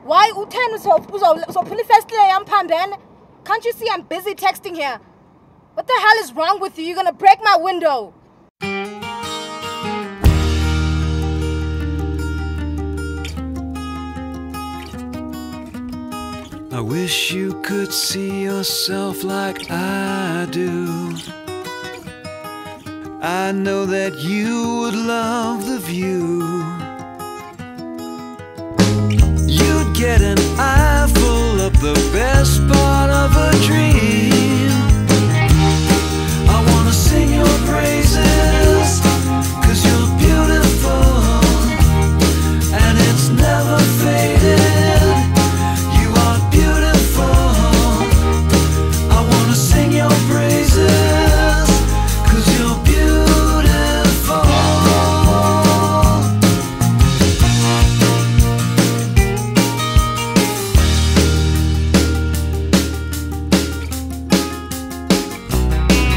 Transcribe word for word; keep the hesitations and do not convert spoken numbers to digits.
Why u-ten uzophula ifestile yam phambene? Can't you see I'm busy texting here? What the hell is wrong with you? You're gonna break my window. I wish you could see yourself like I do. I know that you would love the view